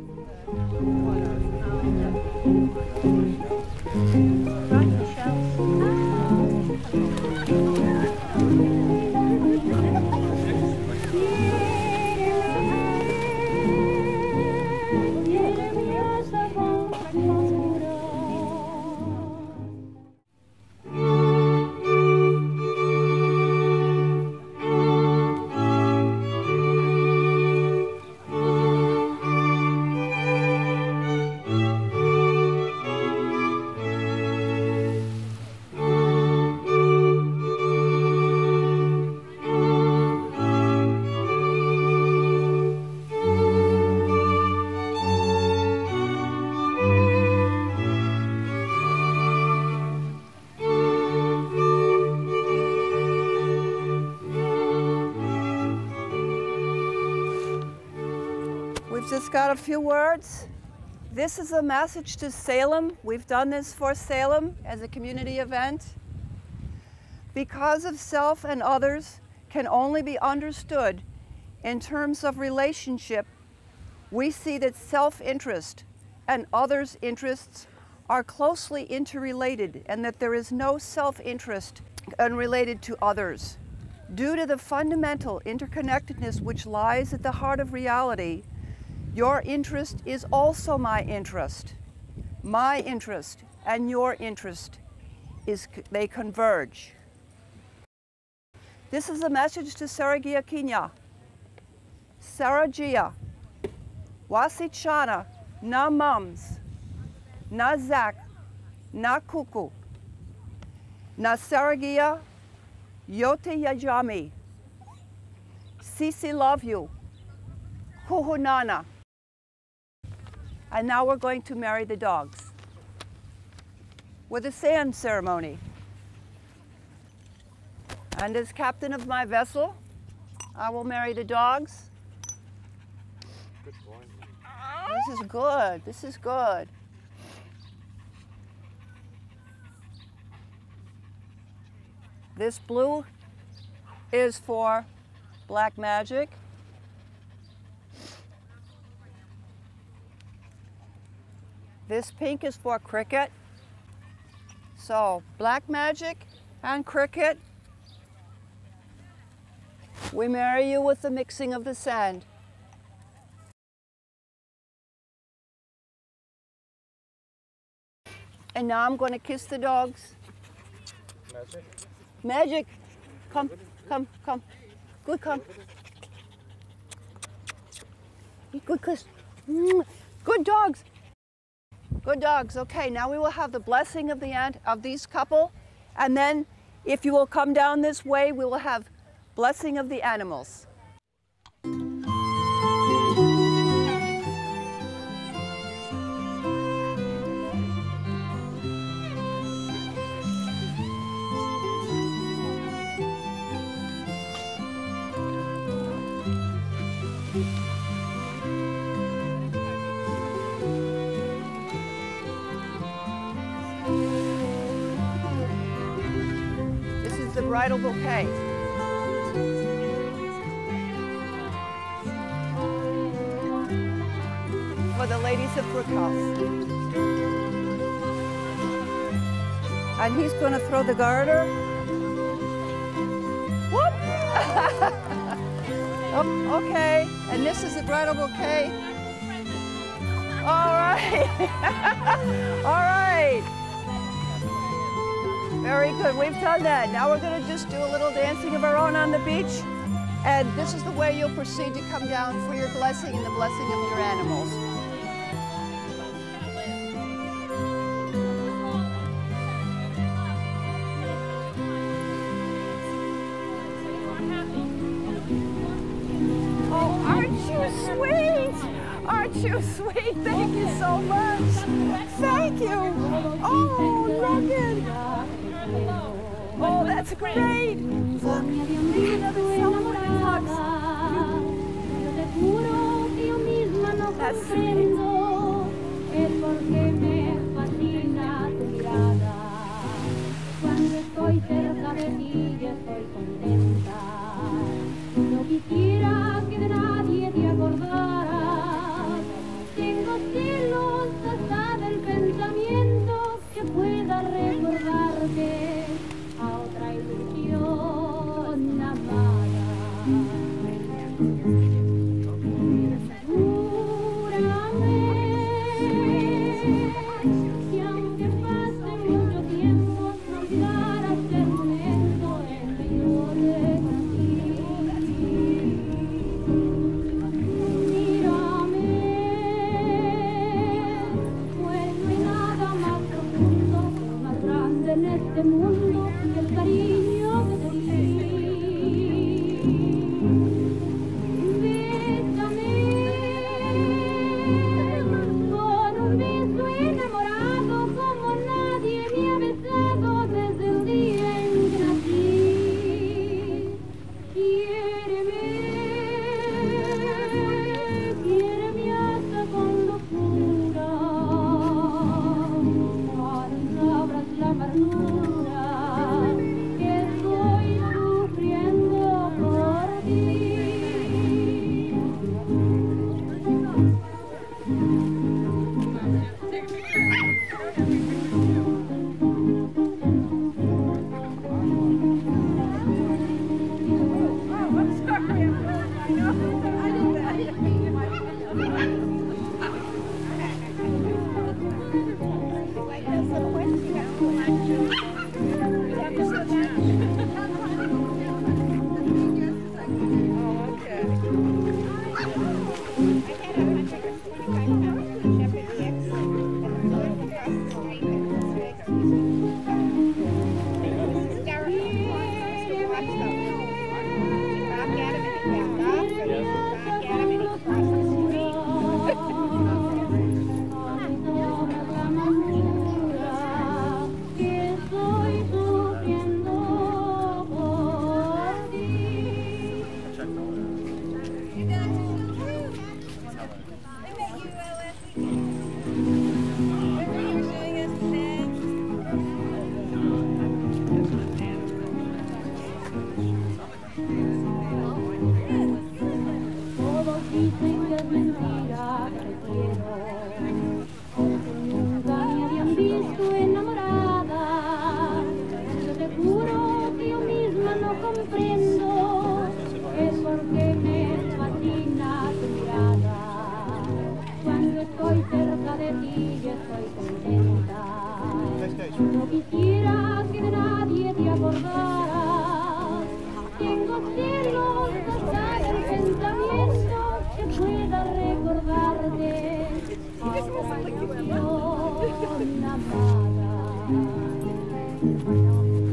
We've just got a few words. This is a message to Salem. We've done this for Salem as a community event. Because of self and others can only be understood in terms of relationship, we see that self-interest and others' interests are closely interrelated and that there is no self-interest unrelated to others. Due to the fundamental interconnectedness which lies at the heart of reality, your interest is also my interest. My interest and your interest they converge. This is a message to Saragia Kinya. Saragia, Wasichana, na mums, na zak, na kuku, na Saragia, yote yajami, sisi love you, kuhunana. And now we're going to marry the dogs with a sand ceremony. And as captain of my vessel, I will marry the dogs. This is good. This is good. This blue is for black magic. This pink is for cricket. So black magic and cricket. We marry you with the mixing of the sand. And now I'm going to kiss the dogs. Magic. Magic. Come, come, come. Good, come. Good kiss. Good dogs. Good dogs. Okay, now we will have the blessing of these couple, and then if you will come down this way, we will have blessing of the animals. The bridal bouquet. For the ladies of Brookhouse. And he's going to throw the garter. Whoop! Oh, okay, and this is the bridal bouquet. All right. All right. Very good, we've done that. Now we're going to just do a little dancing of our own on the beach. And this is the way you'll proceed to come down for your blessing and the blessing of your animals. Oh, aren't you sweet? Aren't you sweet? Thank you so much. Thank you. Oh, look it. Oh, that's great! Look, that's sweet. En este mundo el cariño que te di. Bésame con un beso enamorado como nadie me ha besado desde el día en que nací. Quiéreme hasta con locura, no sabrás la amargura que estoy sufriendo por ti. Todos dicen que es mentira que te quiero, porque nunca me habían visto enamorada. Yo te juro que yo misma no comprendo es porque me fascina tu mirada. Cuando estoy cerca de ti yo estoy contenta. No quisiera que de nadie te acordaras. Tengo celos hasta el pensamiento que pueda recordarte a una canción amada.